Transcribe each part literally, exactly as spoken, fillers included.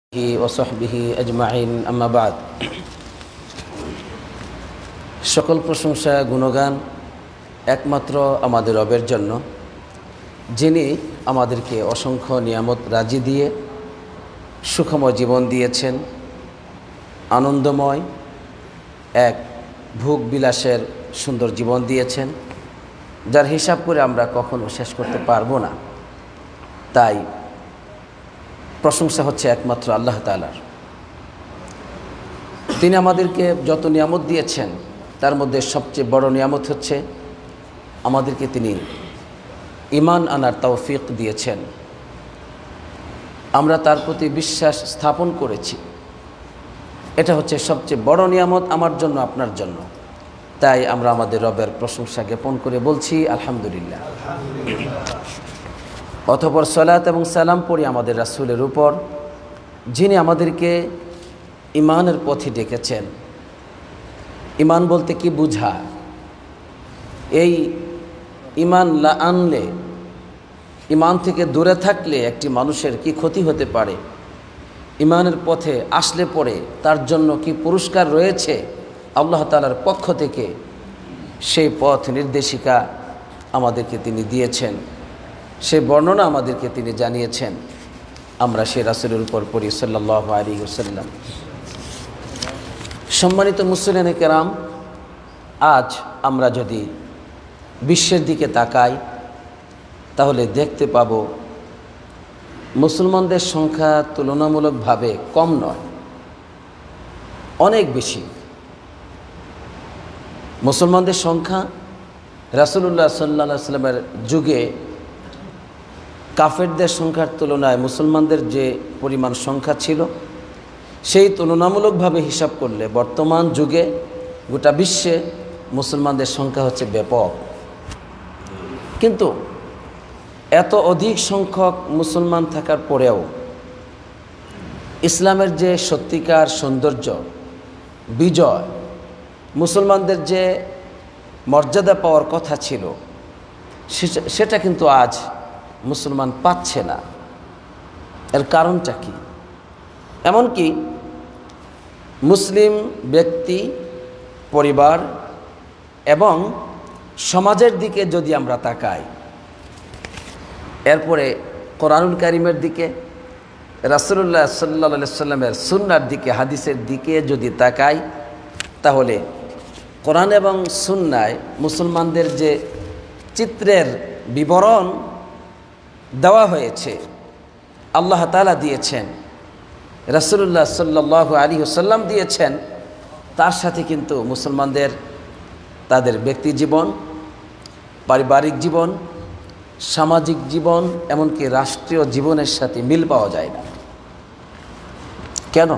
ওয়াসহবিহি আজমাইন আম্মা বাদ। সকল প্রশংসা গুণগান একমাত্র আমাদের রবের জন্য, যিনি আমাদেরকে অসংখ্য নিয়ামত রাজি দিয়ে সুখময় জীবন দিয়েছেন, আনন্দময় এক ভোগ বিলাসের সুন্দর জীবন দিয়েছেন, যার হিসাব করে আমরা কখনো শেষ করতে পারবো না। তাই প্রশংসা হচ্ছে একমাত্র আল্লাহ তাআলার। তিনি আমাদেরকে যত নিয়ামত দিয়েছেন তার মধ্যে সবচেয়ে বড় নিয়ামত হচ্ছে আমাদেরকে তিনি ঈমান আনার তৌফিক দিয়েছেন। আমরা তার প্রতি বিশ্বাস স্থাপন করেছি, এটা হচ্ছে সবচেয়ে বড় নিয়ামত আমার জন্য, আপনার জন্য। তাই আমরা আমাদের রবের প্রশংসা জ্ঞাপন করে বলছি আলহামদুলিল্লাহ। অতঃপর সালাত এবং সালাম পড়ি আমাদের রাসূলের উপর, যিনি আমাদেরকে ঈমানের পথে ডেকেছেন। ঈমান বলতে কি বুঝায়? এই ঈমান না আনলে, ঈমান থেকে দূরে থাকলে একটি মানুষের কি ক্ষতি হতে পারে, ঈমানের পথে আসলে পরে তার জন্য কি পুরস্কার রয়েছে আল্লাহ তাআলার পক্ষ থেকে, সেই পথ নির্দেশিকা আমাদেরকে তিনি দিয়েছেন, সে বর্ণনা আমাদেরকে তিনি জানিয়েছেন। আমরা সে রাসূলের উপর পড়ি সাল্লাল্লাহু আলাইহি ওয়াসাল্লাম। সম্মানিত মুসলিম কেরাম, আজ আমরা যদি বিশ্বের দিকে তাকাই তাহলে দেখতে পাব মুসলমানদের সংখ্যা তুলনামূলকভাবে কম নয়, অনেক বেশি। মুসলমানদের সংখ্যা রাসূলুল্লাহ সাল্লাল্লাহু আলাইহি ওয়াসাল্লামের যুগে কাফেরদের সংখ্যার তুলনায় মুসলমানদের যে পরিমাণ সংখ্যা ছিল, সেই তুলনামূলকভাবে হিসাব করলে বর্তমান যুগে গোটা বিশ্বে মুসলমানদের সংখ্যা হচ্ছে ব্যাপক। কিন্তু এত অধিক সংখ্যক মুসলমান থাকার পরেও ইসলামের যে সত্যিকার সৌন্দর্য, বিজয়, মুসলমানদের যে মর্যাদা পাওয়ার কথা ছিল, সেটা কিন্তু আজ মুসলমান পাচ্ছে না। এর কারণটা কি? এমনকি মুসলিম ব্যক্তি, পরিবার এবং সমাজের দিকে যদি আমরা তাকাই, এরপরে কোরআনুল কারীমের দিকে, রাসূলুল্লাহ সাল্লাল্লাহু আলাইহি ওয়াসাল্লামের সুন্নাহর দিকে, হাদিসের দিকে যদি তাকাই, তাহলে কোরআন এবং সুন্নায় মুসলমানদের যে চিত্রের বিবরণ দেওয়া হয়েছে, আল্লাহ তাআলা দিয়েছেন, রাসূলুল্লাহ সাল্লাল্লাহু আলাইহি ওয়াসাল্লাম দিয়েছেন, তার সাথে কিন্তু মুসলমানদের তাদের ব্যক্তি জীবন, পারিবারিক জীবন, সামাজিক জীবন, এমনকি রাষ্ট্রীয় জীবনের সাথে মিল পাওয়া যায় না। কেন?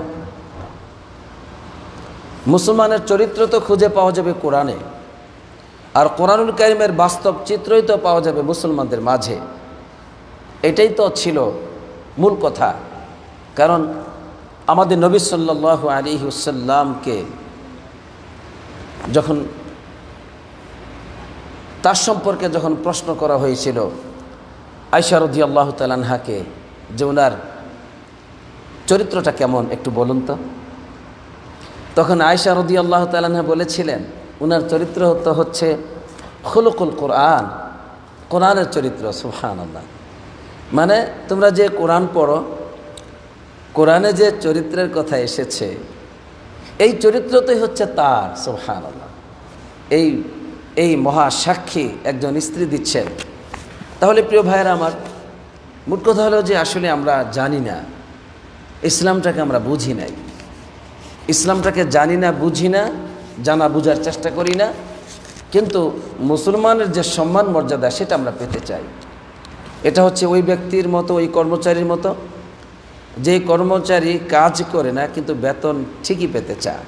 মুসলমানের চরিত্র তো খুঁজে পাওয়া যাবে কোরআনে, আর কোরআনুল কারীমের বাস্তব চিত্রই তো পাওয়া যাবে মুসলমানদের মাঝে। এটাই তো ছিল মূল কথা। কারণ আমাদের নবী সাল্লাল্লাহু আলাইহি ওয়াসাল্লামকে যখন তার সম্পর্কে যখন প্রশ্ন করা হয়েছিল আয়েশা রাদিয়াল্লাহু তাআলা আনহাকে, যে ওনার চরিত্রটা কেমন একটু বলুন তো, তখন আয়েশা রাদিয়াল্লাহু তাআলা আনহা বলেছিলেন, ওনার চরিত্র তো হচ্ছে খুলুকুল কোরআন, কোরআনের চরিত্র। সুবহানাল্লাহ। মানে তোমরা যে কোরআন পড়ো, কোরআনে যে চরিত্রের কথা এসেছে, এই চরিত্রটাই হচ্ছে তার। সুবহানাল্লাহ। এই এই মহা সাক্ষী একজন স্ত্রী দিচ্ছেন। তাহলে প্রিয় ভাইয়েরা আমার, মোট কথা হলো যে আসলে আমরা জানি না, ইসলামটাকে আমরা বুঝি নাই। ইসলামটাকে জানি না, বুঝি না, জানা বুঝার চেষ্টা করি না, কিন্তু মুসলমানের যে সম্মান মর্যাদা সেটা আমরা পেতে চাই। এটা হচ্ছে ওই ব্যক্তির মতো, ওই কর্মচারীর মতো, যে কর্মচারী কাজ করে না কিন্তু বেতন ঠিকই পেতে চায়।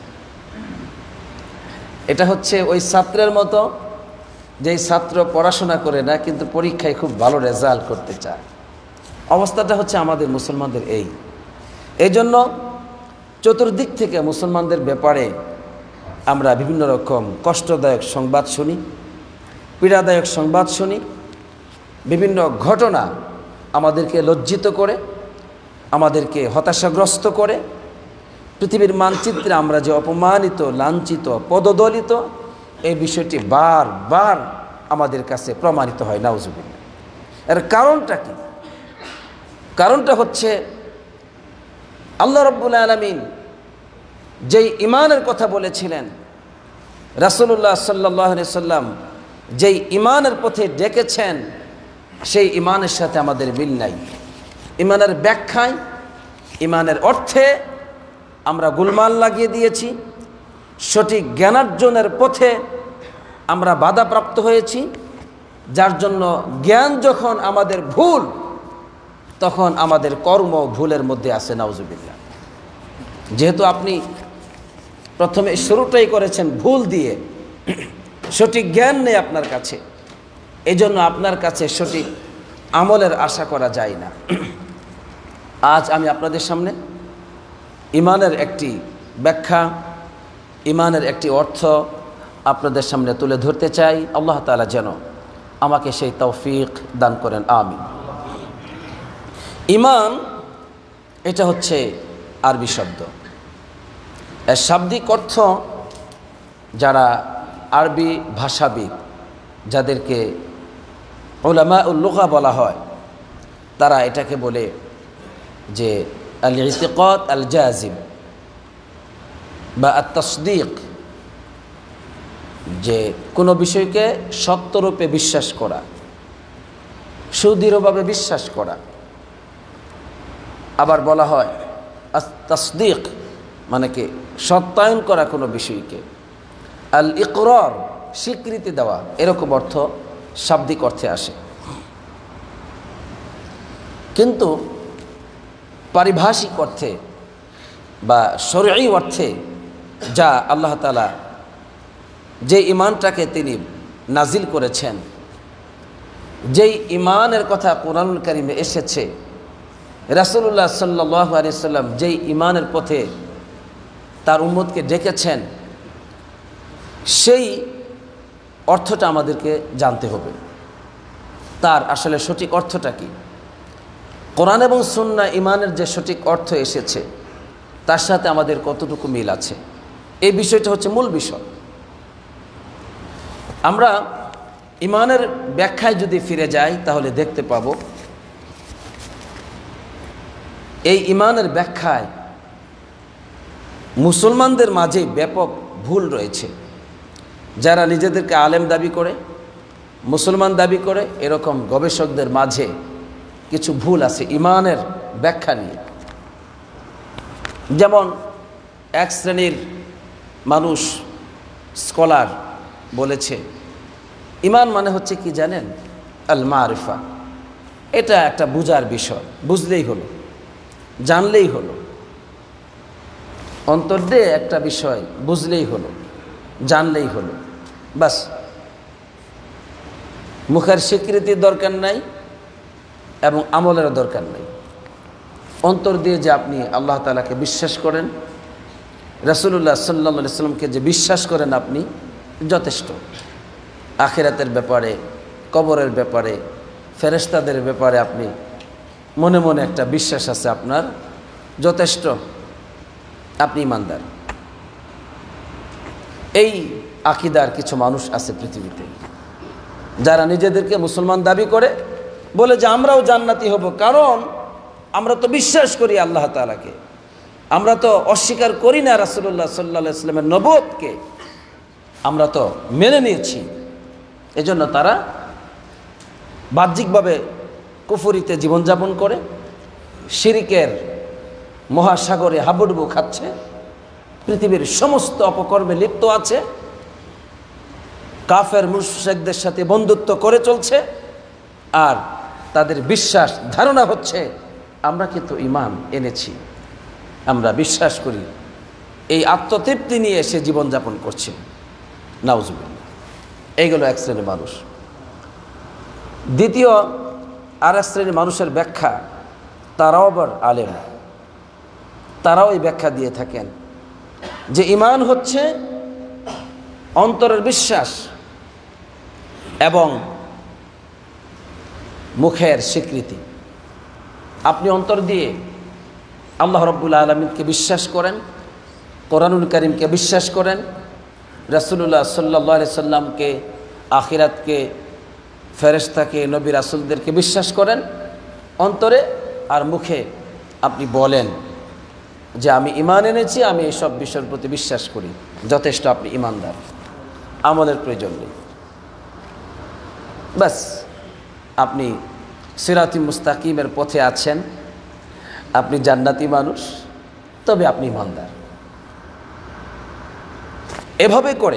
এটা হচ্ছে ওই ছাত্রের মতো, যেই ছাত্র পড়াশোনা করে না কিন্তু পরীক্ষায় খুব ভালো রেজাল্ট করতে চায়। অবস্থাটা হচ্ছে আমাদের মুসলমানদের এই। এই জন্য চতুর্দিক থেকে মুসলমানদের ব্যাপারে আমরা বিভিন্ন রকম কষ্টদায়ক সংবাদ শুনি, পীড়াদায়ক সংবাদ শুনি, বিভিন্ন ঘটনা আমাদেরকে লজ্জিত করে, আমাদেরকে হতাশাগ্রস্ত করে, পৃথিবীর মানচিত্রে আমরা যে অপমানিত, লাঞ্ছিত, পদদলিত, এই বিষয়টি বারবার আমাদের কাছে প্রমাণিত হয়। নাউজুবিল্লাহ। এর কারণটা কি? কারণটা হচ্ছে আল্লাহ রাব্বুল আলামিন যেই ঈমানের কথা বলেছিলেন, রাসূলুল্লাহ সাল্লাল্লাহু আলাইহি সাল্লাম যেই ঈমানের পথে ডেকেছেন, সেই ঈমানের সাথে আমাদের মিল নাই। ঈমানের ব্যাখ্যায়, ঈমানের অর্থে আমরা গোলমাল লাগিয়ে দিয়েছি। সঠিক জ্ঞানার্জনের পথে আমরা বাধাপ্রাপ্ত হয়েছি, যার জন্য জ্ঞান যখন আমাদের ভুল, তখন আমাদের কর্ম ভুলের মধ্যে আছে। নাউজুবিল্লাহ। যেহেতু আপনি প্রথমে শুরুটাই করেছেন ভুল দিয়ে, সঠিক জ্ঞান নেই আপনার কাছে, এই জন্য আপনার কাছে সঠিক আমলের আশা করা যায় না। আজ আমি আপনাদের সামনে ঈমানের একটি ব্যাখ্যা, ঈমানের একটি অর্থ আপনাদের সামনে তুলে ধরতে চাই। আল্লাহ তাআলা যেন আমাকে সেই তৌফিক দান করেন, আমিন। ঈমান এটা হচ্ছে আরবি শব্দ। এর শাব্দিক অর্থ, যারা আরবি ভাষাবিদ, যাদেরকে উলামা উল লুগা বলা হয়, তারা এটাকে বলে যে আল ইতিকাদ আল জাজিম বা আত তাসদীক, যে কোনো বিষয়কে সত্যরূপে বিশ্বাস করা, সুদৃঢ়ভাবে বিশ্বাস করা। আবার বলা হয় আত তাসদীক মানে কি সত্যায়ন করা কোনো বিষয়কে, আল ইকরার স্বীকৃতি দেওয়া, এরকম অর্থ শাব্দিক অর্থে আসে। কিন্তু পারিভাষিক অর্থে বা শরঈ অর্থে যা আল্লাহ তাআলা যে ঈমানটাকে তিনি নাজিল করেছেন, যেই ঈমানের কথা কোরআনুল কারীমে এসেছে, রাসূলুল্লাহ সাল্লাল্লাহু আলাইহি সাল্লাম যেই ঈমানের পথে তার উম্মতকে ডেকেছেন, সেই অর্থটা আমাদেরকে জানতে হবে। তার আসলে সঠিক অর্থটা কি? কোরআন এবং সুন্নাহ ঈমানের যে সঠিক অর্থ এসেছে, তার সাথে আমাদের কতটুকু মিল আছে, এই বিষয়টা হচ্ছে মূল বিষয়। আমরা ঈমানের ব্যাখ্যায় যদি ফিরে যাই, তাহলে দেখতে পাব এই ঈমানের ব্যাখ্যায় মুসলমানদের মাঝে ব্যাপক ভুল রয়েছে। যারা নিজেদেরকে আলেম দাবি করে, মুসলমান দাবি করে, এরকম গবেষকদের মাঝে কিছু ভুল আছে ঈমানের ব্যাখ্যা নিয়ে। যেমন এক শ্রেণীর মানুষ, স্কলার বলেছে ঈমান মানে হচ্ছে কি জানেন? আল মারিফা। এটা একটা বুঝার বিষয়, বুঝলেই হলো, জানলেই হলো। অন্তর দিয়ে একটা বিষয় বুঝলেই হলো, জানলেই হলো, বাস। মুখের স্বীকৃতির দরকার নাই এবং আমলের দরকার নাই। অন্তর দিয়ে যে আপনি আল্লাহ তাআলাকে বিশ্বাস করেন, রাসূলুল্লাহ সাল্লাল্লাহু আলাইহি সাল্লামকে যে বিশ্বাস করেন, আপনি যথেষ্ট। আখিরাতের ব্যাপারে, কবরের ব্যাপারে, ফেরেশতাদের ব্যাপারে আপনি মনে মনে একটা বিশ্বাস আছে আপনার, যথেষ্ট, আপনি ঈমানদার। এই আকীদার কিছু মানুষ আছে পৃথিবীতে, যারা নিজেদেরকে মুসলমান দাবি করে, বলে যে আমরাও জান্নাতি হব, কারণ আমরা তো বিশ্বাস করি আল্লাহ তাআলাকে, আমরা তো অস্বীকার করি না রাসূলুল্লাহ সাল্লাল্লাহু আলাইহি ওয়াসাল্লামের নবুয়তকে, আমরা তো মেনে নিয়েছি। এজন্য তারা বাহ্যিকভাবে কুফরিতে জীবনযাপন করে, শিরিকের মহাসাগরে হাবুডুবু খাচ্ছে, পৃথিবীর সমস্ত অপকর্মে লিপ্ত আছে, কাফের মুশরিকদের সাথে বন্ধুত্ব করে চলছে, আর তাদের বিশ্বাস ধারণা হচ্ছে আমরা কিন্তু ঈমান এনেছি, আমরা বিশ্বাস করি। এই আত্মতৃপ্তি নিয়ে এসে জীবনযাপন করছে। নাউজুবিল্লাহ। এইগুলো এক শ্রেণীর মানুষ। দ্বিতীয় আর এক শ্রেণীর মানুষের ব্যাখ্যা, তারাও আবার আলেম, তারাও এই ব্যাখ্যা দিয়ে থাকেন যে ঈমান হচ্ছে অন্তরের বিশ্বাস এবং মুখের স্বীকৃতি। আপনি অন্তর দিয়ে আল্লাহ রাব্বুল আলামিনকে বিশ্বাস করেন, কোরআনুল কারীমকে বিশ্বাস করেন, রাসূলুল্লাহ সাল্লাল্লাহু আলাইহি সাল্লামকে, আখিরাতকে, ফেরেশতাকে, নবী রাসূলদেরকে বিশ্বাস করেন অন্তরে, আর মুখে আপনি বলেন যে আমি ঈমান এনেছি, আমি এইসব বিষয়ের প্রতি বিশ্বাস করি, যথেষ্ট, আপনি ঈমানদার, আমলের প্রয়োজন নেই। বাস, আপনি সিরাতি মুস্তাকিমের পথে আছেন, আপনি জান্নাতি মানুষ, তবে আপনি ঈমানদার। এভাবে করে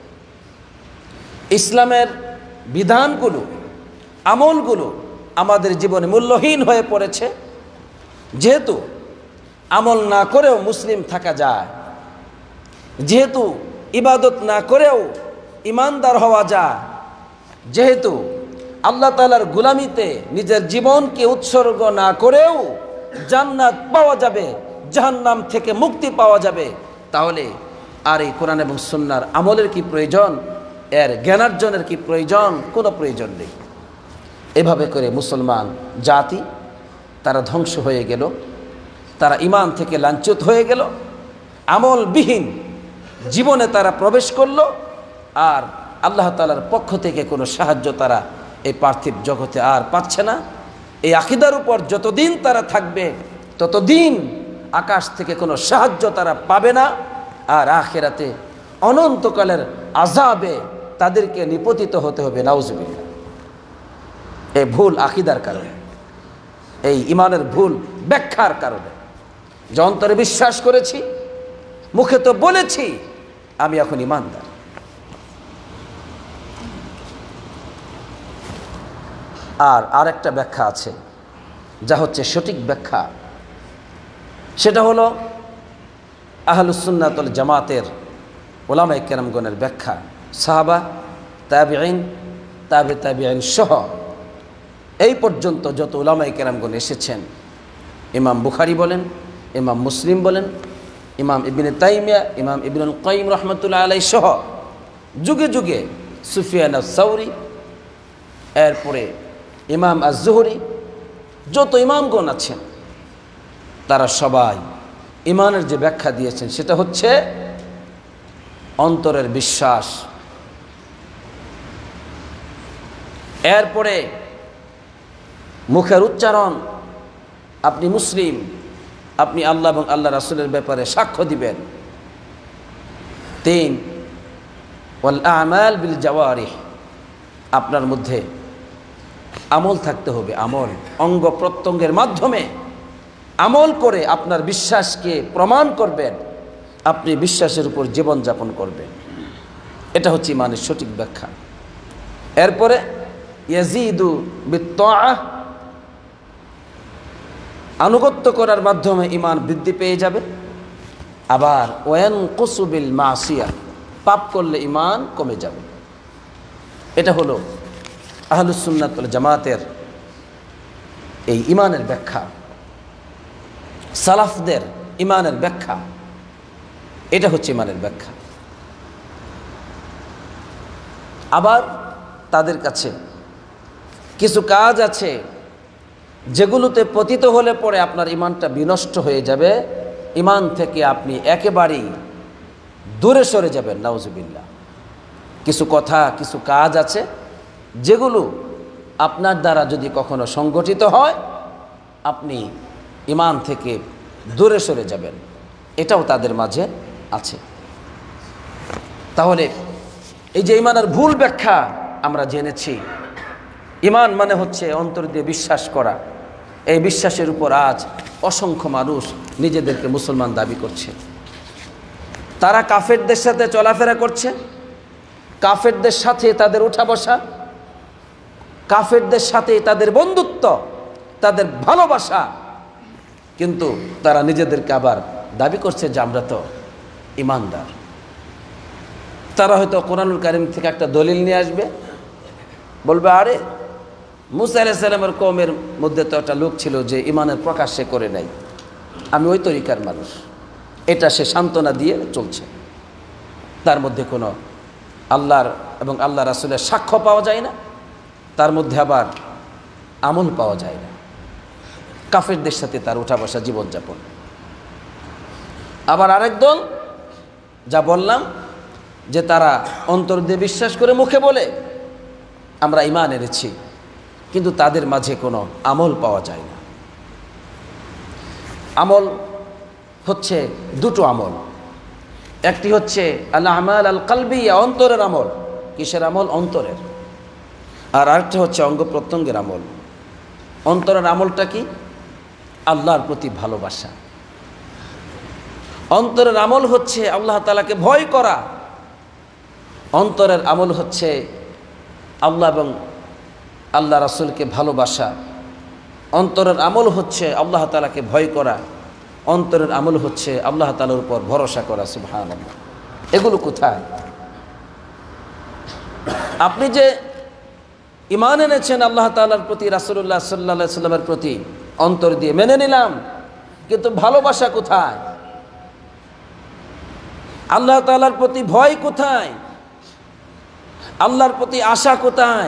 ইসলামের বিধানগুলো, আমলগুলো আমাদের জীবনে মূল্যহীন হয়ে পড়েছে। যেহেতু আমল না করেও মুসলিম থাকা যায়, যেহেতু ইবাদত না করেও ঈমানদার হওয়া যায়, যেহেতু আল্লাহ তাআলার গোলামিতে নিজের জীবনকে উৎসর্গ না করেও জান্নাত পাওয়া যাবে, জাহান্নাম থেকে মুক্তি পাওয়া যাবে, তাহলে আর এই কোরআন এবং সুন্নাহর আমলের কি প্রয়োজন, এর জ্ঞানার্জনের কি প্রয়োজন? কোনো প্রয়োজন নেই। এভাবে করে মুসলমান জাতি তারা ধ্বংস হয়ে গেল, তারা ঈমান থেকে লাঞ্ছিত হয়ে গেল, আমলবিহীন জীবনে তারা প্রবেশ করল, আর আল্লাহ তাআলার পক্ষ থেকে কোনো সাহায্য তারা এই পার্থিব জগতে আর পাচ্ছে না। এই আকীদার উপর যতদিন তারা থাকবে ততদিন আকাশ থেকে কোনো সাহায্য তারা পাবে না, আর আখিরাতে অনন্তকালের আযাবে তাদেরকে নিপতিত হতে হবে, নাউজুবিল্লাহ। এই ভুল আকীদার কারণে, এই ঈমানের ভুল ব্যাখ্যার কারণে, যে অন্তরে বিশ্বাস করেছি, মুখে তো বলেছি আমি এখন ঈমানদার। আর আরেকটা ব্যাখ্যা আছে, যা হচ্ছে সঠিক ব্যাখ্যা, সেটা হলো আহলুস সুন্নাত ওয়াল জামাতের উলামায়ে কেরামগণের ব্যাখ্যা, সাহাবা, তাবিঈন, তাবে তাবিঈন সহ এই পর্যন্ত যত উলামায়ে কেরামগণ এসেছেন, ইমাম বুখারী বলেন, ইমাম মুসলিম বলেন, ইমাম ইবনে তাইমিয়া, ইমাম ইবনুল কাইয়িম রাহমাতুল্লাহ আলাইহি সহ যুগে যুগে সুফিয়ান আস-সাওরী, এরপরে ইমাম আজ-জুহরি, যত ইমামগণ আছেন তারা সবাই ঈমানের যে ব্যাখ্যা দিয়েছেন সেটা হচ্ছে অন্তরের বিশ্বাস, এরপরে মুখের উচ্চারণ, আপনি মুসলিম, আপনি আল্লাহ এবং আল্লাহ রাসূলের ব্যাপারে সাক্ষ্য দিবেন। তিন, ওয়াল আমাল বিল জাওয়ারিহ, আপনার মধ্যে আমল থাকতে হবে, আমল, অঙ্গ প্রত্যঙ্গের মাধ্যমে আমল করে আপনার বিশ্বাসকে প্রমাণ করবেন, আপনি বিশ্বাসের উপর জীবনযাপন করবেন। এটা হচ্ছে ঈমানের সঠিক ব্যাখ্যা। এরপরে ইয়াজিদু বিত্তাআহ, আনুগত্য করার মাধ্যমে ঈমান বৃদ্ধি পেয়ে যাবে। আবার ওয়ানকুসু বিল মাসিয়াহ, পাপ করলে ঈমান কমে যাবে। এটা হলো আহলুস সুন্নাত ওয়াল জামাতের এই ঈমানের ব্যাখ্যা, সালাফদের ঈমানের ব্যাখ্যা। এটা হচ্ছে ঈমানের ব্যাখ্যা। আবার তাদের কাছে কিছু কাজ আছে যেগুলোতে পতিত হলে পরে আপনার ঈমানটা বিনষ্ট হয়ে যাবে, ঈমান থেকে আপনি একেবারেই দূরে সরে যাবেন, নাউজুবিল্লাহ। কিছু কথা, কিছু কাজ আছে যেগুলো আপনার দ্বারা যদি কখনো সংগঠিত হয় আপনি ঈমান থেকে দূরে সরে যাবেন, এটাও তাদের মাঝে আছে। তাহলে এই যে ঈমানের ভুল ব্যাখ্যা আমরা জেনেছি, ঈমান মানে হচ্ছে অন্তর দিয়ে বিশ্বাস করা। এই বিশ্বাসের উপর আজ অসংখ্য মানুষ নিজেদেরকে মুসলমান দাবি করছে। তারা কাফেরদের সাথে চলাফেরা করছে, কাফেরদের সাথে তাদের উঠা বসা, কাফেরদের সাথে তাদের বন্ধুত্ব, তাদের ভালোবাসা, কিন্তু তারা নিজেদেরকে আবার দাবি করছে যে আমরা তো ঈমানদার। তারা হয়তো কোরআনুল কারীম থেকে একটা দলিল নিয়ে আসবে, বলবে আরে মুসা আলাইহিস সালামের কওমের মধ্যে তো একটা লোক ছিল যে ঈমানের প্রকাশ সে করে নাই, আমি ওই তরিকার মানুষ। এটা সে সান্ত্বনা দিয়ে চলছে। তার মধ্যে কোনো আল্লাহর এবং আল্লাহ রাসূলের সাক্ষ্য পাওয়া যায় না, তার মধ্যে আবার আমল পাওয়া যায় না। কাফেরদের সাথে তার উঠা বসা, জীবনযাপন। আবার আরেক দল যা বললাম যে তারা অন্তর দিয়ে বিশ্বাস করে মুখে বলে আমরা ঈমান এনেছি, কিন্তু তাদের মাঝে কোনো আমল পাওয়া যায় না। আমল হচ্ছে দুটো আমল, একটি হচ্ছে আল আমাল আল কলবিয়া, অন্তরের আমল। কিসের আমল? অন্তরের। আর আরেকটা হচ্ছে অঙ্গ প্রত্যঙ্গের আমল। অন্তরের আমলটা কি? আল্লাহর প্রতি ভালোবাসা। অন্তরের আমল হচ্ছে আল্লাহ তাআলাকে ভয় করা। অন্তরের আমল হচ্ছে আল্লাহ এবং আল্লাহ রাসূলকে ভালোবাসা। অন্তরের আমল হচ্ছে আল্লাহ তাআলাকে ভয় করা। অন্তরের আমল হচ্ছে আল্লাহ তাআলার উপর ভরসা করা। সুবহানাল্লাহ। এগুলো কোথায়? আপনি যে ঈমান এনেছেন আল্লাহ তাআলার প্রতি, রাসূলুল্লাহ সাল্লাল্লাহু আলাইহি সাল্লামের প্রতি, অন্তর দিয়ে মেনে নিলাম, কিন্তু ভালোবাসা কোথায়? আল্লাহ তাআলার প্রতি ভয় কোথায়? আল্লাহর প্রতি আশা কোথায়?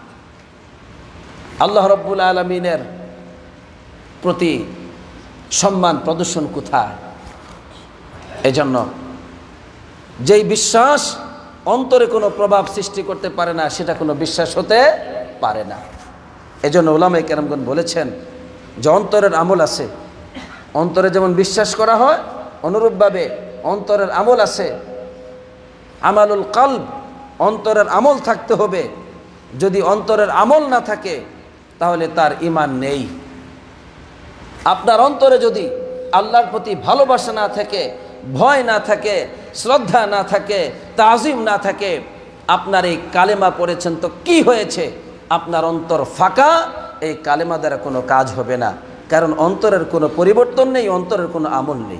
আল্লাহ রাব্বুল আলামিনের প্রতি সম্মান প্রদর্শন কোথায়? এজন্য যেই বিশ্বাস অন্তরে কোনো প্রভাব সৃষ্টি করতে পারে না, সেটা কোনো বিশ্বাস হতে পারে না। এজন্য উলামায়ে কেরামগণ বলেছেন যে অন্তরের আমল আছে। অন্তরে যেমন বিশ্বাস করা হয়, অনুরূপভাবে অন্তরের আমল আছে। আমালুল কলব, অন্তরের আমল থাকতে হবে। যদি অন্তরের আমল না থাকে তাহলে তার ঈমান নেই। আপনার অন্তরে যদি আল্লাহর প্রতি ভালোবাসা না থাকে, ভয় না থাকে, শ্রদ্ধা না থাকে, তাজিম না থাকে, আপনার এই কালেমা পড়েছেন তো কি হয়েছে? আপনার অন্তর ফাঁকা, এই কালেমা দ্বারা কোনো কাজ হবে না। কারণ অন্তরের কোনো পরিবর্তন নেই, অন্তরের কোনো আমল নেই।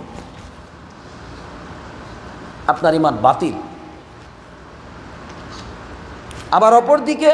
আপনার ঈমান বাতিল। আবার অপরদিকে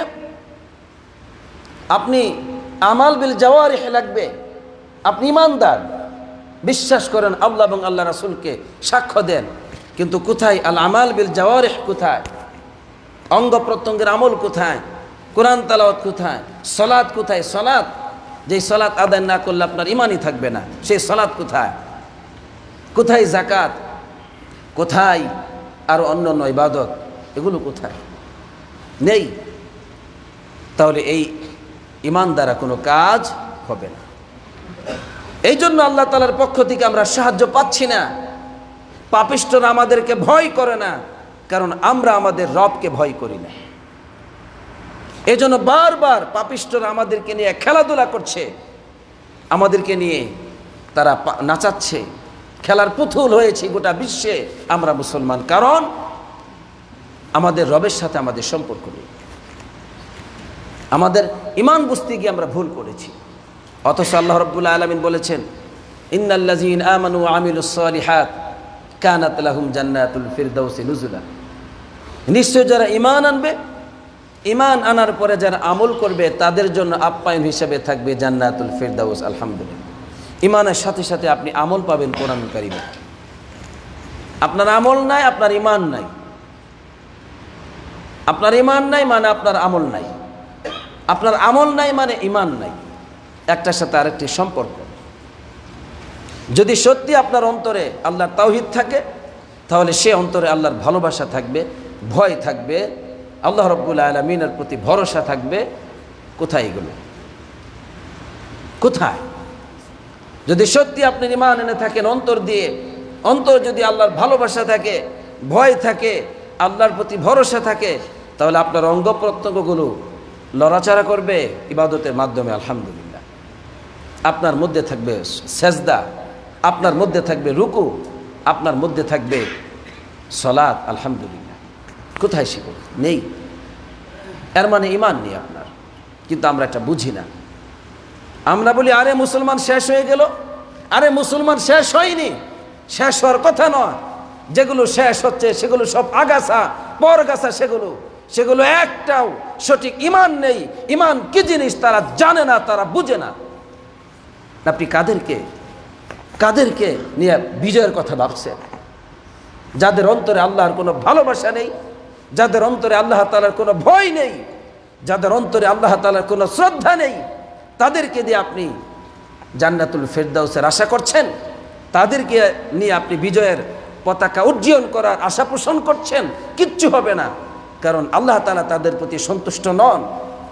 আপনি আমাল বিল জাওয়ারিহ লাগবে। আপনি ঈমানদার, বিশ্বাস করেন আল্লাহ এবং আল্লাহ রাসূলকে, সাক্ষ্য দেন, কিন্তু কোথায় আল আমাল বিল জাওয়ারিহ? কোথায় অঙ্গ প্রত্যঙ্গের আমল? কোথায় কোরআন তেলাওয়াত? কোথায় সালাত? কোথায় সালাত? যেই সালাত আদায় না করলে আপনার ঈমানই থাকবে না, সেই সালাত কোথায়? কোথায় যাকাত? কোথায় আর অন্য অন্য ইবাদত? এগুলো কোথায়? নেই। তাহলে এই ঈমান দ্বারা কোনো কাজ হবে না। এই জন্য আল্লাহ তাআলার পক্ষ থেকে আমরা সাহায্য পাচ্ছি না। পাপিষ্ঠরা আমাদেরকে ভয় করে না, কারণ আমরা আমাদের রবকে ভয় করি না। এই জন্য বারবার পাপিষ্ঠরা আমাদেরকে নিয়ে খেলাধুলা করছে, আমাদেরকে নিয়ে তারা নাচাচ্ছে, খেলার পুতুল হয়েছে গোটা বিশ্বে আমরা মুসলমান, কারণ আমাদের রবের সাথে আমাদের সম্পর্ক নেই। আমাদের ঈমান বুঝতে গিয়ে আমরা ভুল করেছি। অথচ আল্লাহ রাব্বুল আলামিন বলেছেন, ইন্নাল্লাযীনা আমানু ওয়া আমিলুস সালিহাত কানাত লাহুম জান্নাতুল ফিরদাউসি নুজুলা। নিশ্চয় যারা ঈমান আনবে, ঈমান আনার পরে যারা আমল করবে, তাদের জন্য আপ্যায়ন হিসেবে থাকবে জান্নাতুল ফিরদাউস। আলহামদুলিল্লাহ। ঈমানের সাথে সাথে আপনি আমল পাবেন কোরআন কারীমে। আপনার আমল নাই, আপনার ঈমান নাই। আপনার ঈমান নাই মানে আপনার আমল নাই, আপনার আমল নাই মানে ঈমান নাই। একটার সাথে আরেকটি সম্পর্ক। যদি সত্যি আপনার অন্তরে আল্লাহর তাওহীদ থাকে, তাহলে সে অন্তরে আল্লাহর ভালোবাসা থাকবে, ভয় থাকবে, আল্লাহ রাব্বুল আলামিনের প্রতি ভরসা থাকবে। কোথায় এগুলো? কোথায়? যদি সত্যি আপনি ঈমান এনে থাকেন অন্তর দিয়ে, অন্তর যদি আল্লাহর ভালোবাসা থাকে, ভয় থাকে, আল্লাহর প্রতি ভরসা থাকে, তাহলে আপনার অঙ্গ প্রত্যঙ্গগুলো লড়াচড়া করবে ইবাদতের মাধ্যমে। আলহামদুলিল্লাহ। আপনার মধ্যে থাকবে সেজদা, আপনার মধ্যে থাকবে রুকু, আপনার মধ্যে থাকবে সালাত। আলহামদুলিল্লাহ। কোথায় সেগুলো? নেই। এর মানে ঈমান নেই আপনার। কিন্তু আমরা এটা বুঝি না। আমরা বলি আরে মুসলমান শেষ হয়ে গেল। আরে মুসলমান শেষ হয়নি, শেষ হওয়ার কথা নয়। যেগুলো শেষ হচ্ছে সেগুলো সব আগাছা, পরগাছা। সেগুলো সেগুলো একটাও সঠিক ঈমান নেই। ঈমান কি জিনিস তারা জানে না, তারা বুঝে না। আপনি কাদেরকে কাদেরকে নিয়ে বিজয়ের কথা ভাবছেন? যাদের অন্তরে আল্লাহর কোনো ভালোবাসা নেই, যাদের অন্তরে আল্লাহ তাআলার কোনো ভয় নেই, যাদের অন্তরে আল্লাহ তাআলার কোনো শ্রদ্ধা নেই, তাদেরকে দিয়ে আপনি জান্নাতুল ফিরদাউসের আশা করছেন? তাদেরকে নিয়ে আপনি বিজয়ের পতাকা উজ্জীবন করার আশা পোষণ করছেন, কিচ্ছু হবে না, কারণ আল্লাহ তাআলা তাদের প্রতি সন্তুষ্ট নন।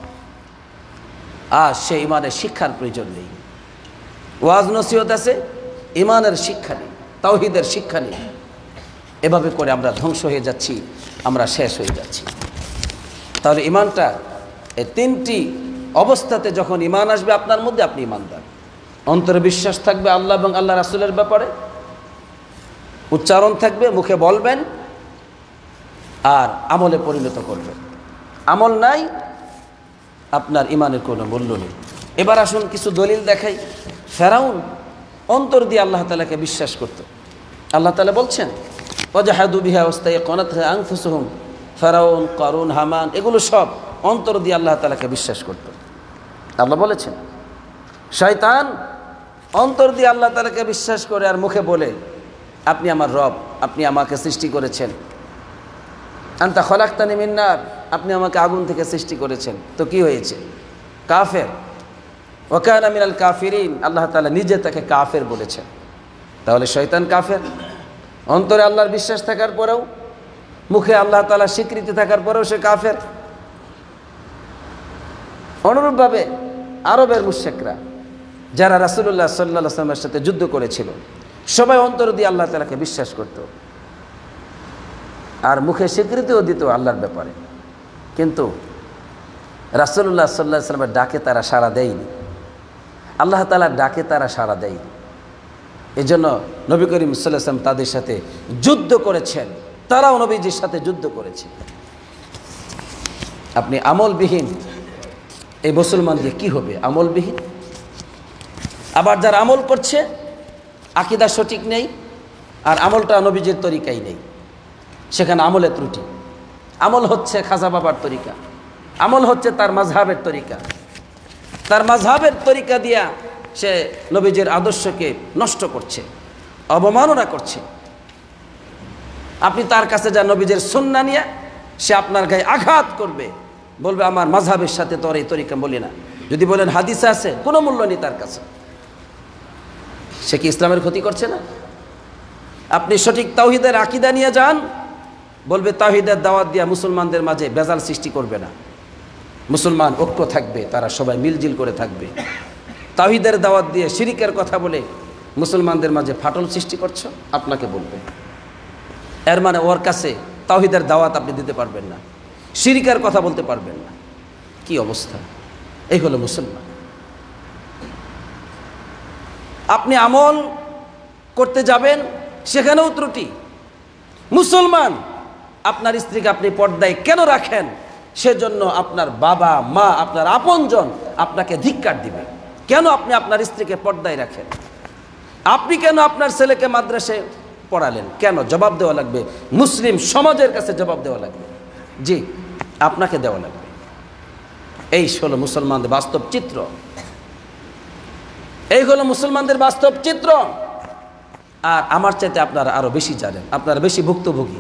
আর সে ইমানের শিক্ষার প্রয়োজন নেই। ওয়াজ নসিহত আছে, ইমানের শিক্ষা নেই, তাওহীদের শিক্ষা নেই। এভাবে করে আমরা ধ্বংস হয়ে যাচ্ছি, আমরা শেষ হয়ে যাচ্ছি। তাহলে ইমানটা এই তিনটি অবস্থাতে যখন ইমান আসবে আপনার মধ্যে, আপনি ইমানদার। অন্তরে বিশ্বাস থাকবে আল্লাহ এবং আল্লাহ রাসূলের ব্যাপারে, উচ্চারণ থাকবে, মুখে বলবেন, আর আমলে পরিণত করবেন। আমল নাই, আপনার ইমানের কোনো মূল্য নেই। এবার আসুন কিছু দলিল দেখাই। ফেরাউন অন্তর দিয়ে আল্লাহ তাআলাকে বিশ্বাস করত। আল্লাহ তাআলা বলছেন ওয়াজাহাদু বিহা ওয়াস্তাইকানাতহা আনফুসুহুম, ফেরাউন, কারুন, হামান এগুলো সব অন্তর দিয়ে আল্লাহ তাআলাকে বিশ্বাস করত। আল্লাহ বলেছেন শয়তান অন্তর দিয়ে আল্লাহ তাআলাকে বিশ্বাস করে আর মুখে বলে আপনি আমার রব, আপনি আমাকে সৃষ্টি করেছেন, আনতা খলাকতানি মিন নার, আপনি আমাকে আগুন থেকে সৃষ্টি করেছেন। তো কি হয়েছে? কাফের। ওয়া কানা মিনাল কাফিরিন, আল্লাহ তাআলা নিজে তাকে কাফের বলেছেন। তাহলে শয়তান কাফের। অন্তরে আল্লাহর বিশ্বাস থাকার পরেও, মুখে আল্লাহ তাআলার স্বীকৃতি থাকার পরেও সে কাফের। অনুরূপভাবে আরবের মুশরিকরা যারা রাসূলুল্লাহ সাল্লাল্লাহু আলাইহি ওয়াসাল্লামের সাথে যুদ্ধ করেছিল, সবাই অন্তর দিয়ে আল্লাহ তাআলাকে বিশ্বাস করত আর মুখে স্বীকৃতিও দিত আল্লাহর ব্যাপারে। কিন্তু রাসূলুল্লাহ সাল্লাল্লাহু আলাইহি ওয়াসাল্লামের ডাকে তারা সাড়া দেয়নি, আল্লাহ তাআলার ডাকে তারা সাড়া দেয়নি। এই জন্য নবী করিম সাল্লাল্লাহু আলাইহি ওয়াসাল্লাম তাদের সাথে যুদ্ধ করেছেন, তারাও নবীজির সাথে যুদ্ধ করেছে। আপনি আমলবিহীন এই মুসলমান দিয়ে কী হবে? আমলবিহীন। আবার যারা আমল করছে আকীদা সঠিক নেই, আর আমলটা নবীজির তরিকাই নেই, সেখানে আমলের ত্রুটি। আমল হচ্ছে খাজা বাবার তরিকা, আমল হচ্ছে তার মাযহাবের তরিকা, তার মাযহাবের তরিকা দিয়া সে নবীজির আদর্শকে নষ্ট করছে, অবমাননা করছে। আপনি তার কাছে যা নবীজির সুন্নাহ নিয়ে, সে আপনার গায়ে আঘাত করবে, বলবে আমার মাযহাবের সাথে তোর এই তরিকা বলি না। যদি বলেন হাদিসে আছে, কোনো মূল্য নেই তার কাছে। সে কি ইসলামের ক্ষতি করছে না? আপনি সঠিক তাওহীদের আকীদা নিয়ে যান, বলবে তাওহীদের দাওয়াত দিয়া মুসলমানদের মাঝে বেজাল সৃষ্টি করবে না, মুসলমান ঐক্য থাকবে, তারা সবাই মিলজিল করে থাকবে। তাওহীদের দাওয়াত দিয়ে শিরিকের কথা বলে মুসলমানদের মাঝে ফাটল সৃষ্টি করছো, আপনাকে বলবে। এর মানে ওর কাছে তাওহীদের দাওয়াত আপনি দিতে পারবেন না, শিরিকের কথা বলতে পারবেন না। কি অবস্থা! এই হলো মুসলমান। আপনি আমল করতে যাবেন, সেখানেও ত্রুটি। মুসলমান, আপনার স্ত্রীকে আপনি পর্দায় কেন রাখেন? সেজন্য আপনার বাবা মা, আপনার আপনজন আপনাকে ধিক্কার দিবে। কেন আপনি আপনার স্ত্রীকে পর্দায় রাখেন? আপনি কেন আপনার ছেলেকে মাদ্রাসায় পড়ালেন? কেন? জবাব দেওয়া লাগবে, মুসলিম সমাজের কাছে জবাব দেওয়া লাগবে। জি, আপনাকে দেওয়া লাগবে। এই হলো মুসলমানদের বাস্তব চিত্র, এই হলো মুসলমানদের বাস্তব চিত্র। আর আমার চাইতে আপনারা আরো বেশি জানেন, আপনারা বেশি ভুক্তভোগী,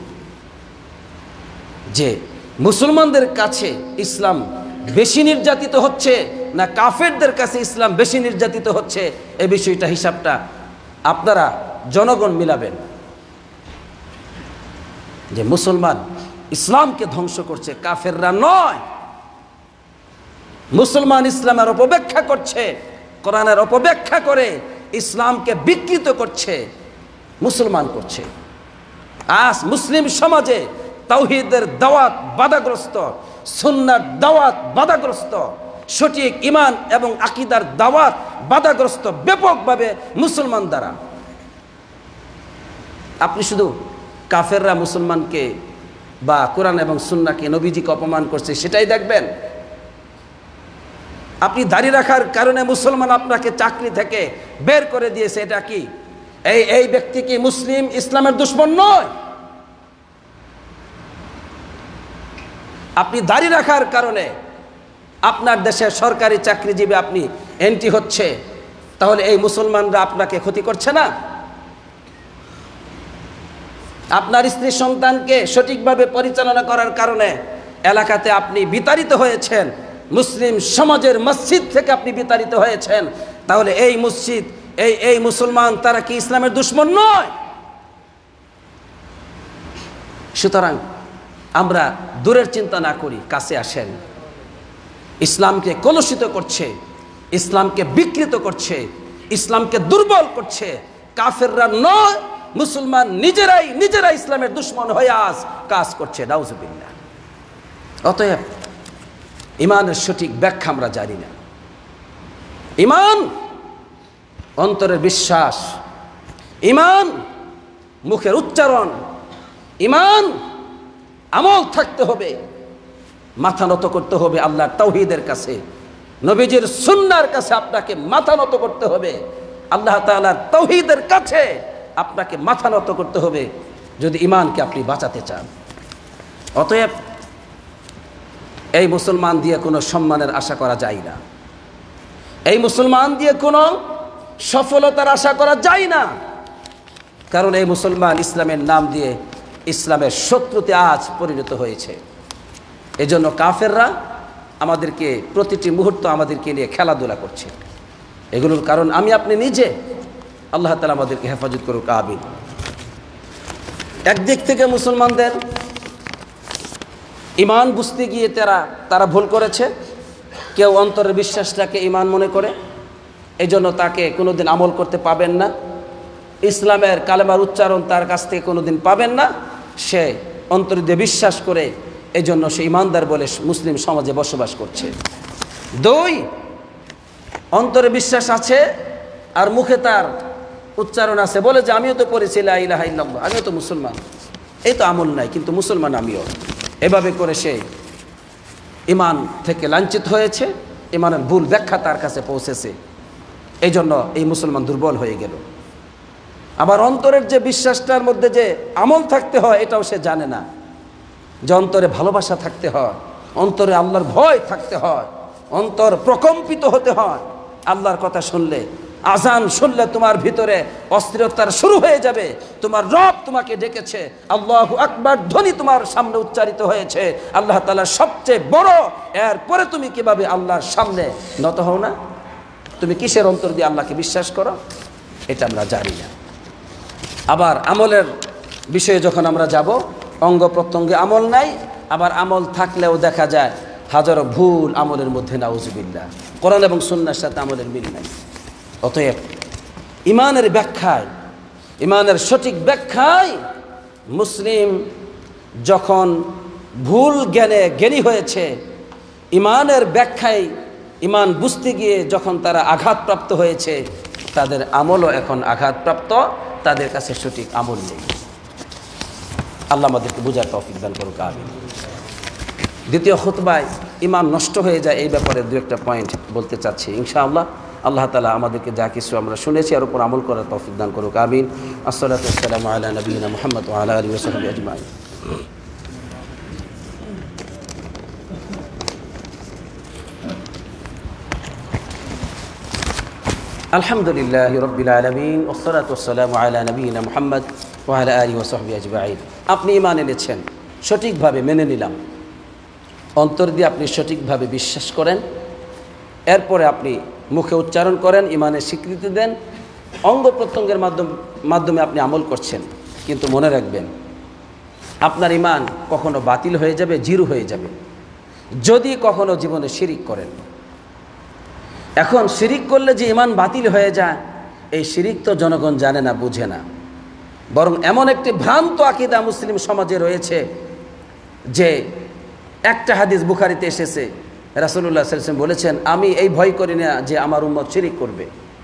যে মুসলমানদের কাছে ইসলাম বেশি নির্যাতিত হচ্ছে না কাফেরদের কাছে ইসলাম বেশি নির্যাতিত হচ্ছে। এই বিষয়টা হিসাবটা আপনারা জনগণ মিলাবেন, যে মুসলমান ইসলামকে ধ্বংস করছে, কাফেররা নয়। মুসলমান ইসলামের অপব্যাখ্যা করছে, কোরআনের অপব্যাখ্যা করে ইসলামকে বিকৃত করছে, মুসলমান করছে। আজ মুসলিম সমাজে তাওহীদের দাওয়াত বাধাগ্রস্ত, সুন্নাহর দাওয়াত বাধাগ্রস্ত, সঠিক ঈমান এবং আকীদার দাওয়াত বাধাগ্রস্ত ব্যাপকভাবে মুসলমান দ্বারা। আপনি শুধু কাফেররা মুসলমানকে বা কোরআন এবং সুন্নাহকে, নবীজিকে অপমান করছে সেটাই দেখবেন? আপনি দাড়ি রাখার কারণে মুসলমান আপনাকে চাকরি থেকে বের করে দিয়েছে, এটা কি এই এই ব্যক্তি কি মুসলিম ইসলামের দুশমন নয়? আপনি দাড়ি রাখার কারণে আপনার দেশে সরকারি চাকরিজীবী আপনি এন্ট্রি হচ্ছে, তাহলে এই মুসলমানরা আপনাকে ক্ষতি করছে না? আপনার স্ত্রী সন্তানকে সঠিকভাবে পরিচালনা করার কারণে এলাকাতে আপনি বিতাড়িত হয়েছেন, মুসলিম সমাজের মসজিদ থেকে আপনি বিতাড়িত হয়েছেন, তাহলে এই মসজিদ এই এই মুসলমান তারা কি ইসলামের দুশমন নয়? সুতরাং আমরা দূরের চিন্তা না করি, কাছে আসেন। ইসলামকে কলুষিত করছে, ইসলামকে বিকৃত করছে, ইসলামকে দুর্বল করছে কাফেররা নয়, মুসলমান নিজেরাই নিজেরাই ইসলামের দুশমন হয়ে আজ কাজ করছে। নাউজুবিল্লাহ। অতএব ইমানের সঠিক ব্যাখ্যা আমরা জানি না। ইমান অন্তরের বিশ্বাস, ইমান মুখের উচ্চারণ, ইমান আমল থাকতে হবে, মাথা নত করতে হবে আল্লাহর তাওহীদের কাছে, নবীজির সুন্নাহর কাছে আপনাকে মাথা নত করতে হবে, আল্লাহ তাআলার তাওহীদের কাছে আপনাকে মাথা নত করতে হবে যদি ইমানকে আপনি বাঁচাতে চান। অতএব এই মুসলমান দিয়ে কোনো সম্মানের আশা করা যায় না, এই মুসলমান দিয়ে কোনো সফলতার আশা করা যায় না, কারণ এই মুসলমান ইসলামের নাম দিয়ে ইসলামের শত্রুতে আজ পরিণত হয়েছে। এজন্য কাফেররা আমাদেরকে প্রতিটি মুহূর্ত আমাদেরকে নিয়ে খেলাধুলা করছে। এগুলোর কারণ আমি আপনি নিজে। আল্লাহ তাআলা আমাদেরকে হেফাজত করুক, আমিন। একদিক থেকে মুসলমানদের ইমান বুঝতে গিয়ে তারা তারা ভুল করেছে। কেউ অন্তরের বিশ্বাসটাকে ইমান মনে করে, এই জন্য তাকে কোনোদিন আমল করতে পাবেন না, ইসলামের কালেমার উচ্চারণ তার কাছ থেকে কোনোদিন পাবেন না। সে অন্তর দিয়ে বিশ্বাস করে, এই জন্য সে ইমানদার বলে মুসলিম সমাজে বসবাস করছে। দুই, অন্তরে বিশ্বাস আছে আর মুখে তার উচ্চারণ আছে, বলে যে আমিও তো পড়েছি লা ইলাহা ইল্লাল্লাহ, আমিও তো মুসলমান, এই তো আমল নাই কিন্তু মুসলমান আমিও। এভাবে করে সে ইমান থেকে লাঞ্ছিত হয়েছে, ইমানের ভুল ব্যাখ্যা তার কাছে পৌঁছেছে, এই জন্য এই মুসলমান দুর্বল হয়ে গেল। আবার অন্তরের যে বিশ্বাসটার মধ্যে যে আমল থাকতে হয় এটাও সে জানে না, যে অন্তরে ভালোবাসা থাকতে হয়, অন্তরে আল্লাহর ভয় থাকতে হয়, অন্তর প্রকম্পিত হতে হয়। আল্লাহর কথা শুনলে, আজান শুনলে তোমার ভিতরে অস্থিরতার শুরু হয়ে যাবে। তোমার রব তোমাকে ডেকেছে, আল্লাহু আকবার ধ্বনি তোমার সামনে উচ্চারিত হয়েছে, আল্লাহ তাআলা সবচেয়ে বড়, এরপরে তুমি কিভাবে আল্লাহর সামনে নত হও না? তুমি কিসের অন্তর দিয়ে আল্লাহকে বিশ্বাস করো এটা আমরা জানি না। আবার আমলের বিষয়ে যখন আমরা যাব, অঙ্গ প্রত্যঙ্গে আমল নাই, আবার আমল থাকলেও দেখা যায় হাজারো ভুল আমলের মধ্যে, নাউজুবিল্লাহ। কোরআন এবং সুন্নাহর সাথে আমলের মিল নাই। অতএব ইমানের ব্যাখ্যায়, ইমানের সঠিক ব্যাখ্যায় মুসলিম যখন ভুল জ্ঞানে জ্ঞানী হয়েছে, ইমানের ব্যাখ্যায় ইমান বুঝতে গিয়ে যখন তারা আঘাতপ্রাপ্ত হয়েছে, তাদের আমলও এখন আঘাতপ্রাপ্ত, তাদের কাছে সঠিক আমল নেই। আল্লাহ আমাদেরকে বুঝার তৌফিক দান করুক, আমিন। দ্বিতীয় খুতবায় ইমান নষ্ট হয়ে যায় এই ব্যাপারে দু একটা পয়েন্ট বলতে চাচ্ছি ইনশাআল্লাহ। আল্লাহ তাআলা আমাদেরকে যা কিছু আমরা শুনেছি আর উপর আমল করার তৌফিক দান করুক, আমিন। আসসালাতু ওয়াসসালামু আলা নবিয়িনা মুহাম্মদ ওয়া আলা আলিহি ওয়া সাহবিহি আজমাইন। আলহামদুলিল্লাহি রাব্বিল আলামিন ওয়াসসালাতু ওয়াসসালামু আলা নবিয়িনা মুহাম্মদ ওয়া আলা আলিহি ওয়া সাহবিহি আজমাইন। আপনি ঈমান এনেছেন, সঠিকভাবে মেনে নিলাম, অন্তর দিয়ে আপনি সঠিকভাবে বিশ্বাস করেন, এরপরে আপনি মুখে উচ্চারণ করেন, ঈমানের স্বীকৃতি দেন, অঙ্গ প্রত্যঙ্গের মাধ্যম মাধ্যমে আপনি আমল করছেন। কিন্তু মনে রাখবেন, আপনার ঈমান কখনো বাতিল হয়ে যাবে, জিরো হয়ে যাবে যদি কখনো জীবনে শিরিক করেন। এখন শিরিক করলে যে ঈমান বাতিল হয়ে যায়, এই শিরিক তো জনগণ জানে না, বুঝে না, বরং এমন একটি ভ্রান্ত আকীদা মুসলিম সমাজে রয়েছে যে একটা হাদিস বুখারীতে এসেছে, রাসূলুল্লাহ সাল্লাল্লাহু আলাইহি ওয়াসাল্লাম বলেছেন, আমি এই ভয় করি না যে আমার উম্মত শিরিক করবে,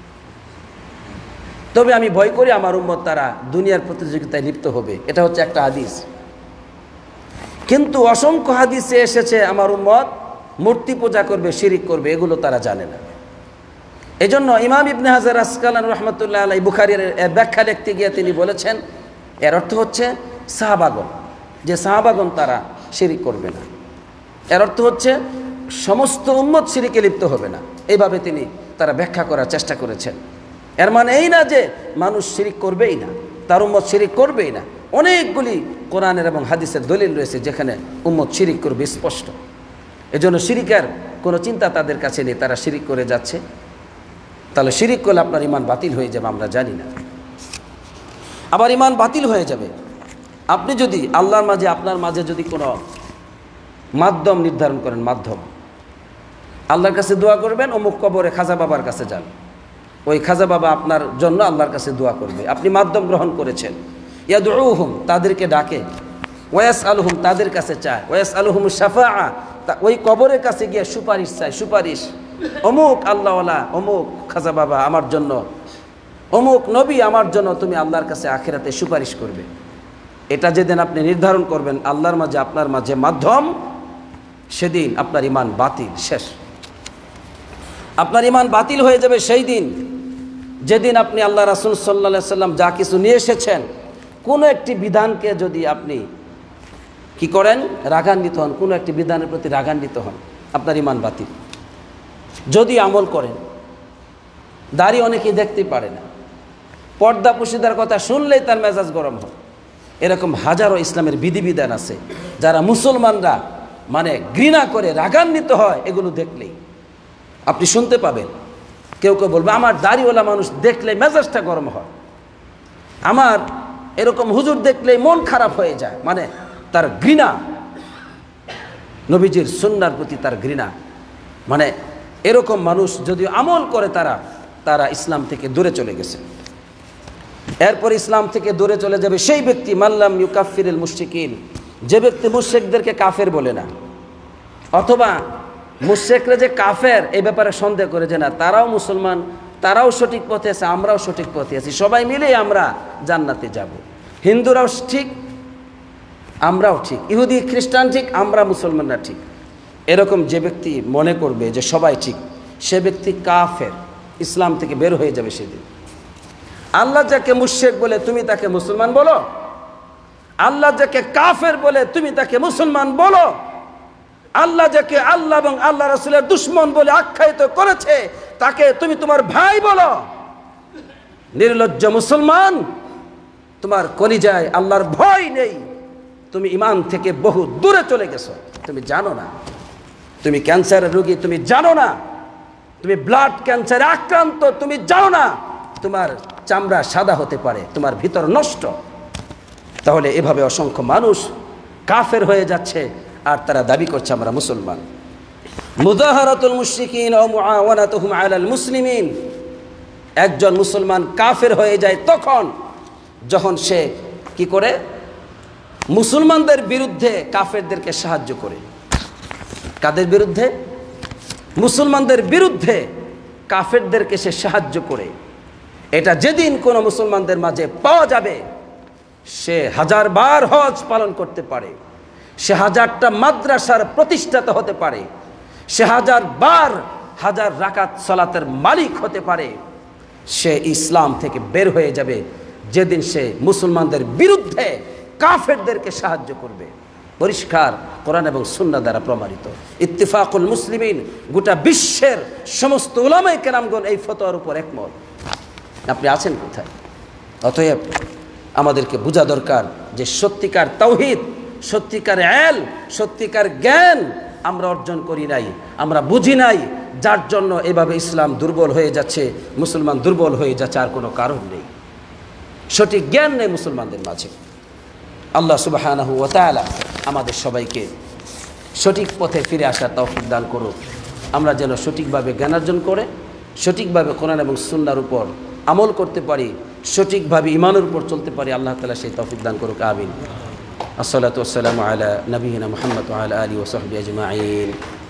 তবে আমি ভয় করি আমার উম্মত তারা দুনিয়ার প্রতিযোগিতায় লিপ্ত হবে। এটা হচ্ছে একটা হাদিস। কিন্তু অসংখ্য হাদিসে এসেছে আমার উম্মত মূর্তি পূজা করবে, শিরিক করবে, এগুলো তারা জানে না। এজন্য ইমাম ইবনে হাজার আসকালানী রাহমাতুল্লাহ আলাইহি বুখারীর এর ব্যাখ্যা লিখতে গিয়ে তিনি বলেছেন, এর অর্থ হচ্ছে সাহাবাগণ, যে সাহাবাগণ তারা শিরিক করবে না। এর অর্থ হচ্ছে সমস্ত উম্মত শিরিকে লিপ্ত হবে না। এইভাবে তিনি তারা ব্যাখ্যা করার চেষ্টা করেছেন। এর মানে এই না যে মানুষ শিরিক করবেই না, তার উম্মত শিরিক করবেই না। অনেকগুলি কোরআনের এবং হাদিসের দলিল রয়েছে যেখানে উম্মত শিরিক করবে স্পষ্ট। এজন্য শিরিকের কোনো চিন্তা তাদের কাছে নেই, তারা শিরিক করে যাচ্ছে। তাহলে শিরিক করলে আপনার ইমান বাতিল হয়ে যাবে, আমরা জানি না। আবার ইমান বাতিল হয়ে যাবে আপনি যদি আল্লাহর মাঝে আপনার মাঝে যদি কোনো মাধ্যম নির্ধারণ করেন, মাধ্যম আল্লাহর কাছে দোয়া করবেন, অমুক কবরে খাজা বাবার কাছে যান, ওই খাজা বাবা আপনার জন্য আল্লাহর কাছে দোয়া করবে, আপনি মাধ্যম গ্রহণ করেছেন। ইয়াদউহুম, তাদেরকে ডাকে, ওয়াস আলহুম, তাদের কাছে চায়, ওয়াস আলহুম শাফাআ, ওই কবরের কাছে গিয়ে সুপারিশ চায়, সুপারিশ অমুক আল্লাহওয়ালা, অমুক খাজা বাবা আমার জন্য, অমুক নবী আমার জন্য তুমি আল্লাহর কাছে আখিরাতে সুপারিশ করবে। এটা যেদিন আপনি নির্ধারণ করবেন আল্লাহর মাঝে আপনার মাঝে মাধ্যম, সেদিন আপনার ইমান বাতিল, শেষ। আপনার ইমান বাতিল হয়ে যাবে সেই দিন যেদিন আপনি আল্লাহ রাসূল সাল্লাল্লাহু আলাইহি সাল্লাম যা কিছু নিয়ে এসেছেন, কোনো একটি বিধানকে যদি আপনি কি করেন, রাগান্বিত হন, কোনো একটি বিধানের প্রতি রাগান্বিত হন, আপনার ইমান বাতিল। যদি আমল করেন, দাড়ি অনেকেই দেখতেই পারে না, পর্দা পুশিদার কথা শুনলেই তার মেজাজ গরম হয়, এরকম হাজারো ইসলামের বিধিবিধান আছে যারা মুসলমানরা মানে ঘৃণা করে, রাগান্বিত হয় এগুলো দেখলেই। আপনি শুনতে পাবেন কেউ কেউ বলবে আমার দাড়িওয়ালা মানুষ দেখলে মেজাজটা গরম হয়, আমার এরকম হুজুর দেখলেই মন খারাপ হয়ে যায়, মানে তার ঘৃণা, নবীজির সুন্নাহর প্রতি তার ঘৃণা। মানে এরকম মানুষ যদি আমল করে তারা তারা ইসলাম থেকে দূরে চলে গেছে। এরপর ইসলাম থেকে দূরে চলে যাবে সেই ব্যক্তি মাল্লাম ইউকাফিরুল মুশরিকিন, যে ব্যক্তি মুশরিকদেরকে কাফের বলে না, অথবা মুশরিকরা যে কাফের এই ব্যাপারে সন্দেহ করে যে না তারাও মুসলমান, তারাও সঠিক পথে আছে, আমরাও সঠিক পথে আছি, সবাই মিলেই আমরা জান্নাতে যাব, হিন্দুরাও ঠিক আমরাও ঠিক, ইহুদি খ্রিস্টান ঠিক, আমরা মুসলমানরা ঠিক, এরকম যে ব্যক্তি মনে করবে যে সবাই ঠিক, সে ব্যক্তি কাফের, ইসলাম থেকে বের হয়ে যাবে সেদিন। আল্লাহ যাকে মুশরিক বলে তুমি তাকে মুসলমান বলো, আল্লাহ যাকে কাফের বলে তুমি তাকে মুসলমান বলো, আল্লাহ যাকে আল্লাহ এবং আল্লাহ রাসূলের দুশমন বলে আখ্যায়িত করেছে তাকে তুমি তোমার ভাই বলো। নির্লজ্জ মুসলমান, তোমার কলিজায় আল্লাহর ভয় নেই, তুমি ঈমান থেকে বহু দূরে চলে গেছো, তুমি জানো না, তুমি ক্যান্সারের রোগী, তুমি জানো না, তুমি ব্লাড ক্যান্সারে আক্রান্ত, তুমি জানো না, তোমার চামড়া সাদা হতে পারে, তোমার ভিতর নষ্ট। তাহলে এভাবে অসংখ্য মানুষ কাফের হয়ে যাচ্ছে আর তারা দাবি করছে আমরা মুসলমান। মুযাহারাতুল মুশরিকিন ওয়া মুআওয়ানাতুহুম আলাল মুসলিমিন, একজন মুসলমান কাফের হয়ে যায় তখন যখন সে কি করে, মুসলমানদের বিরুদ্ধে কাফেরদেরকে সাহায্য করে। কাদের বিরুদ্ধে? মুসলমানদের বিরুদ্ধে কাফেরদেরকে সে সাহায্য করে। এটা যেদিন কোনো মুসলমানদের মাঝে পাওয়া যাবে, সে হাজার বার হজ পালন করতে পারে, সে হাজারটা মাদ্রাসার প্রতিষ্ঠাতা হতে পারে, সে হাজার বার হাজার রাকাত সালাতের মালিক হতে পারে, সে ইসলাম থেকে বের হয়ে যাবে যেদিন সে মুসলমানদের বিরুদ্ধে কাফেরদেরকে সাহায্য করবে। পরিষ্কার কোরআন এবং সুন্নাহ দ্বারা প্রমাণিত, ইত্তিফাকুল মুসলিমিন, গোটা বিশ্বের সমস্ত উলামায়ে কেরামগণ এই ফতোয়ার উপর একমত। আপনি আছেন কোথায়? অতএব আমাদেরকে বোঝা দরকার যে সত্যিকার তাওহীদ, সত্যিকার এল, সত্যিকার জ্ঞান আমরা অর্জন করি নাই, আমরা বুঝি নাই, যার জন্য এভাবে ইসলাম দুর্বল হয়ে যাচ্ছে, মুসলমান দুর্বল হয়ে যাচ্ছে, আর কোনো কারণ নেই। সঠিক জ্ঞান নেই মুসলমানদের মাঝে। আল্লাহ সুবহানাহু ওয়া তাআলা আমাদের সবাইকে সঠিক পথে ফিরে আসার তৌফিক দান করুক, আমরা যেন সঠিকভাবে জ্ঞান অর্জন করে সঠিকভাবে কোরআন এবং সুন্নাহর উপর আমল করতে পারি, সঠিকভাবে ঈমানের উপর চলতে পারি। আল্লাহ তাআলা সেই তৌফিক দান করুক, আমিন। আসসালাতু ওয়াসসালামু আলা নবিয়িনা মুহাম্মদ ওয়া আলা আলিহি ওয়া সাহবিহি আজমাইন।